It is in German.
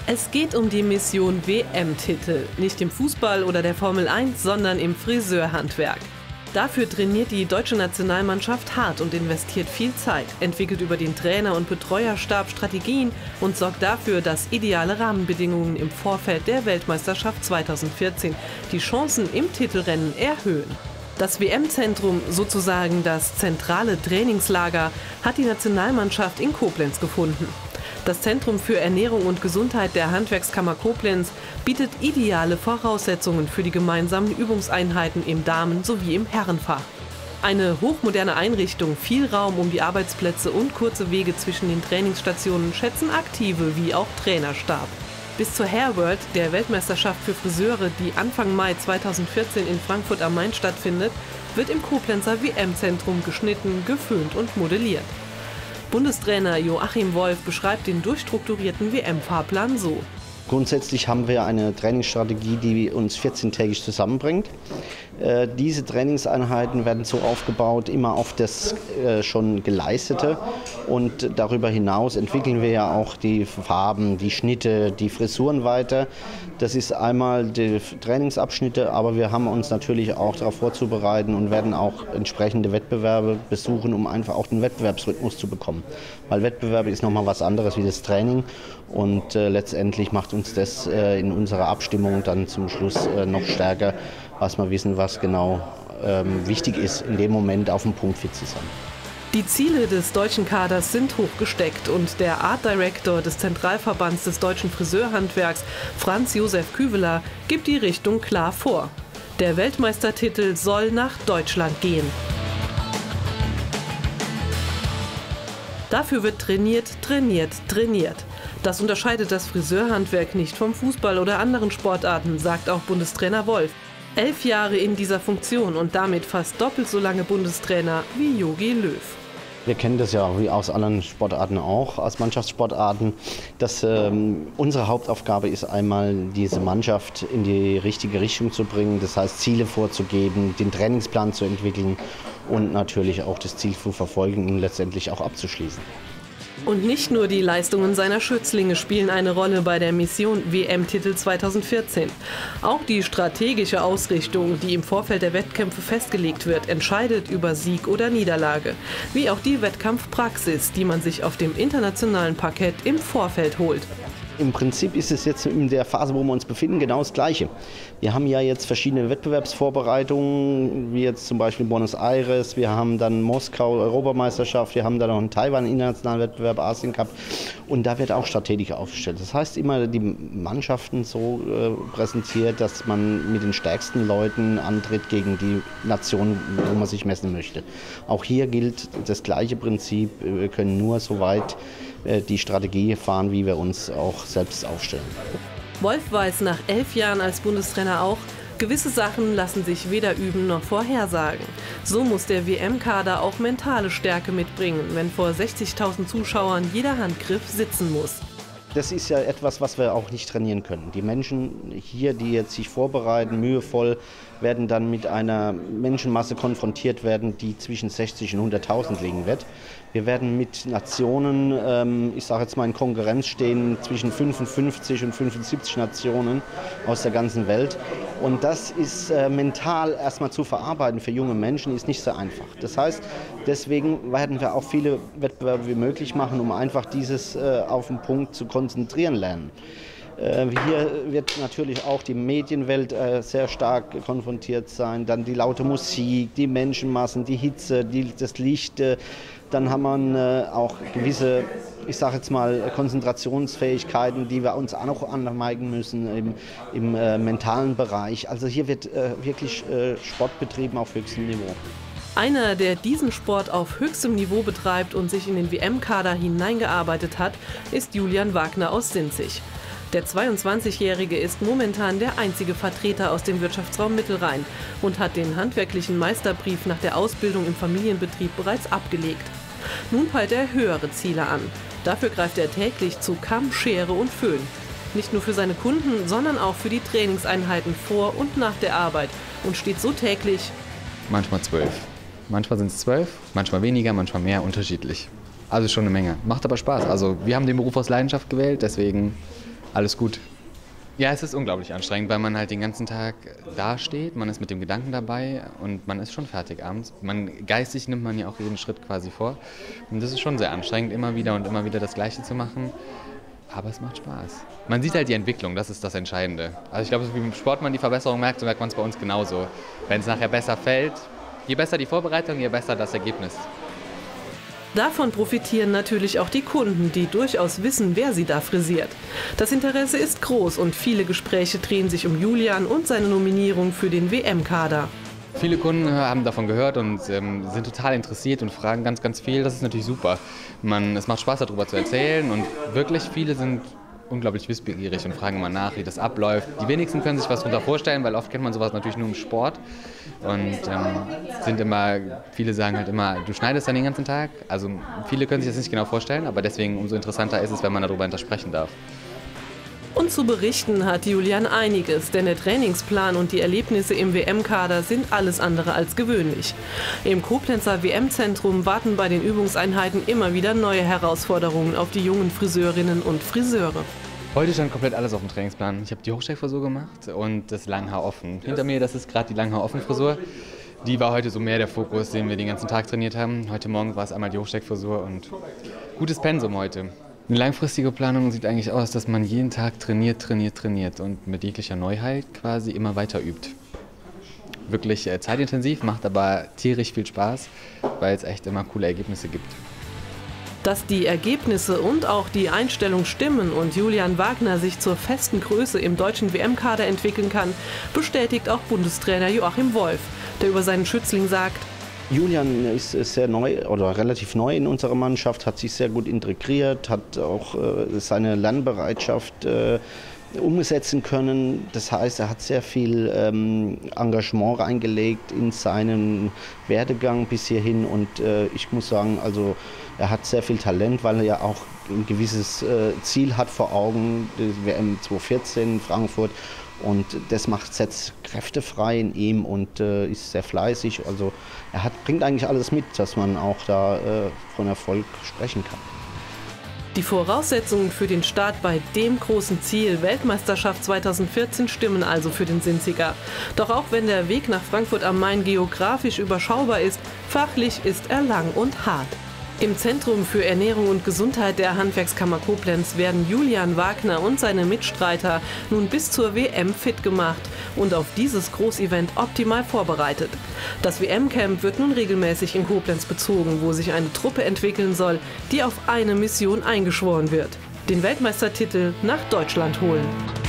Es geht um die Mission WM-Titel, nicht im Fußball oder der Formel 1, sondern im Friseurhandwerk. Dafür trainiert die deutsche Nationalmannschaft hart und investiert viel Zeit, entwickelt über den Trainer- und Betreuerstab Strategien und sorgt dafür, dass ideale Rahmenbedingungen im Vorfeld der Weltmeisterschaft 2014 die Chancen im Titelrennen erhöhen. Das WM-Zentrum, sozusagen das zentrale Trainingslager, hat die Nationalmannschaft in Koblenz gefunden. Das Zentrum für Ernährung und Gesundheit der Handwerkskammer Koblenz bietet ideale Voraussetzungen für die gemeinsamen Übungseinheiten im Damen- sowie im Herrenfach. Eine hochmoderne Einrichtung, viel Raum um die Arbeitsplätze und kurze Wege zwischen den Trainingsstationen schätzen Aktive wie auch Trainerstab. Bis zur Hair World, der Weltmeisterschaft für Friseure, die Anfang Mai 2014 in Frankfurt am Main stattfindet, wird im Koblenzer WM-Zentrum geschnitten, geföhnt und modelliert. Bundestrainer Joachim Wolf beschreibt den durchstrukturierten WM-Fahrplan so. Grundsätzlich haben wir eine Trainingsstrategie, die uns 14-tägig zusammenbringt. Diese Trainingseinheiten werden so aufgebaut, immer auf das schon Geleistete. Und darüber hinaus entwickeln wir ja auch die Farben, die Schnitte, die Frisuren weiter. Das ist einmal die Trainingsabschnitte, aber wir haben uns natürlich auch darauf vorzubereiten und werden auch entsprechende Wettbewerbe besuchen, um einfach auch den Wettbewerbsrhythmus zu bekommen. Weil Wettbewerbe ist nochmal was anderes wie das Training und letztendlich macht uns das in unserer Abstimmung dann zum Schluss noch stärker, was wir wissen, was genau wichtig ist, in dem Moment auf dem Punkt fit zu sein. Die Ziele des deutschen Kaders sind hoch gesteckt und der Art Director des Zentralverbands des deutschen Friseurhandwerks, Franz Josef Küveler, gibt die Richtung klar vor. Der Weltmeistertitel soll nach Deutschland gehen. Dafür wird trainiert, trainiert, trainiert. Das unterscheidet das Friseurhandwerk nicht vom Fußball oder anderen Sportarten, sagt auch Bundestrainer Wolf. 11 Jahre in dieser Funktion und damit fast doppelt so lange Bundestrainer wie Jogi Löw. Wir kennen das ja wie aus anderen Sportarten auch, aus Mannschaftssportarten, dass unsere Hauptaufgabe ist einmal, diese Mannschaft in die richtige Richtung zu bringen, das heißt Ziele vorzugeben, den Trainingsplan zu entwickeln und natürlich auch das Ziel zu verfolgen und letztendlich auch abzuschließen. Und nicht nur die Leistungen seiner Schützlinge spielen eine Rolle bei der Mission WM-Titel 2014. Auch die strategische Ausrichtung, die im Vorfeld der Wettkämpfe festgelegt wird, entscheidet über Sieg oder Niederlage. Wie auch die Wettkampfpraxis, die man sich auf dem internationalen Parkett im Vorfeld holt. Im Prinzip ist es jetzt in der Phase, wo wir uns befinden, genau das Gleiche. Wir haben ja jetzt verschiedene Wettbewerbsvorbereitungen, wie jetzt zum Beispiel Buenos Aires, wir haben dann Moskau Europameisterschaft, wir haben dann noch in Taiwan internationalen Wettbewerb, Asien Cup und da wird auch strategisch aufgestellt. Das heißt immer die Mannschaften so präsentiert, dass man mit den stärksten Leuten antritt gegen die Nation, wo man sich messen möchte. Auch hier gilt das gleiche Prinzip, wir können nur so weit die Strategie fahren, wie wir uns auch selbst aufstellen. Wolf weiß nach 11 Jahren als Bundestrainer auch, gewisse Sachen lassen sich weder üben noch vorhersagen. So muss der WM-Kader auch mentale Stärke mitbringen, wenn vor 60.000 Zuschauern jeder Handgriff sitzen muss. Das ist ja etwas, was wir auch nicht trainieren können. Die Menschen hier, die jetzt sich vorbereiten, mühevoll, werden dann mit einer Menschenmasse konfrontiert werden, die zwischen 60 und 100.000 liegen wird. Wir werden mit Nationen, ich sage jetzt mal in Konkurrenz stehen, zwischen 55 und 75 Nationen aus der ganzen Welt. Und das ist mental erstmal zu verarbeiten für junge Menschen, ist nicht so einfach. Das heißt, deswegen werden wir auch viele Wettbewerbe wie möglich machen, um einfach dieses auf den Punkt zu konzentrieren lernen. Hier wird natürlich auch die Medienwelt sehr stark konfrontiert sein, dann die laute Musik, die Menschenmassen, die Hitze, das Licht. Dann haben wir auch gewisse, ich sage jetzt mal, Konzentrationsfähigkeiten, die wir uns auch noch aneignen müssen im mentalen Bereich. Also hier wird wirklich Sport betrieben auf höchstem Niveau. Einer, der diesen Sport auf höchstem Niveau betreibt und sich in den WM-Kader hineingearbeitet hat, ist Julian Wagner aus Sinzig. Der 22-Jährige ist momentan der einzige Vertreter aus dem Wirtschaftsraum Mittelrhein und hat den handwerklichen Meisterbrief nach der Ausbildung im Familienbetrieb bereits abgelegt. Nun peilt er höhere Ziele an. Dafür greift er täglich zu Kamm, Schere und Föhn. Nicht nur für seine Kunden, sondern auch für die Trainingseinheiten vor und nach der Arbeit und steht so täglich. Manchmal 12. Manchmal sind es 12, manchmal weniger, manchmal mehr, unterschiedlich. Also schon eine Menge. Macht aber Spaß. Also wir haben den Beruf aus Leidenschaft gewählt, deswegen Alles gut. Ja, es ist unglaublich anstrengend, weil man halt den ganzen Tag dasteht, man ist mit dem Gedanken dabei und man ist schon fertig abends. Geistig nimmt man ja auch jeden Schritt quasi vor. Und das ist schon sehr anstrengend, immer wieder das Gleiche zu machen. Aber es macht Spaß. Man sieht halt die Entwicklung, das ist das Entscheidende. Also ich glaube, wie im Sport man die Verbesserung merkt, so merkt man es bei uns genauso. Wenn es nachher besser fällt, je besser die Vorbereitung, je besser das Ergebnis. Davon profitieren natürlich auch die Kunden, die durchaus wissen, wer sie da frisiert. Das Interesse ist groß und viele Gespräche drehen sich um Julian und seine Nominierung für den WM-Kader. Viele Kunden haben davon gehört und sind total interessiert und fragen ganz, ganz viel. Das ist natürlich super. Es macht Spaß, darüber zu erzählen und wirklich viele sind unglaublich wissbegierig und fragen immer nach, wie das abläuft. Die wenigsten können sich was darunter vorstellen, weil oft kennt man sowas natürlich nur im Sport. Und viele sagen halt immer, du schneidest dann den ganzen Tag. Also viele können sich das nicht genau vorstellen, aber deswegen umso interessanter ist es, wenn man darüber sprechen darf. Und zu berichten hat Julian einiges, denn der Trainingsplan und die Erlebnisse im WM-Kader sind alles andere als gewöhnlich. Im Koblenzer WM-Zentrum warten bei den Übungseinheiten immer wieder neue Herausforderungen auf die jungen Friseurinnen und Friseure. Heute stand komplett alles auf dem Trainingsplan. Ich habe die Hochsteckfrisur gemacht und das Langhaar offen. Hinter mir, das ist gerade die Langhaar-offen-Frisur. Die war heute so mehr der Fokus, den wir den ganzen Tag trainiert haben. Heute Morgen war es einmal die Hochsteckfrisur und gutes Pensum heute. Eine langfristige Planung sieht eigentlich aus, dass man jeden Tag trainiert und mit jeglicher Neuheit quasi immer weiter übt. Wirklich zeitintensiv, macht aber tierisch viel Spaß, weil es echt immer coole Ergebnisse gibt. Dass die Ergebnisse und auch die Einstellung stimmen und Julian Wagner sich zur festen Größe im deutschen WM-Kader entwickeln kann, bestätigt auch Bundestrainer Joachim Wolf, der über seinen Schützling sagt: Julian ist sehr neu oder relativ neu in unserer Mannschaft, hat sich sehr gut integriert, hat auch seine Lernbereitschaft umsetzen können. Das heißt, er hat sehr viel Engagement reingelegt in seinen Werdegang bis hierhin und ich muss sagen, also er hat sehr viel Talent, weil er ja auch ein gewisses Ziel hat vor Augen, das WM 2014 in Frankfurt. Und das setzt Kräfte frei in ihm und ist sehr fleißig. Also bringt eigentlich alles mit, dass man auch da von Erfolg sprechen kann. Die Voraussetzungen für den Start bei dem großen Ziel Weltmeisterschaft 2014 stimmen also für den Sinziger. Doch auch wenn der Weg nach Frankfurt am Main geografisch überschaubar ist, fachlich ist er lang und hart. Im Zentrum für Ernährung und Gesundheit der Handwerkskammer Koblenz werden Julian Wagner und seine Mitstreiter nun bis zur WM fit gemacht und auf dieses Großevent optimal vorbereitet. Das WM-Camp wird nun regelmäßig in Koblenz bezogen, wo sich eine Truppe entwickeln soll, die auf eine Mission eingeschworen wird: den Weltmeistertitel nach Deutschland holen.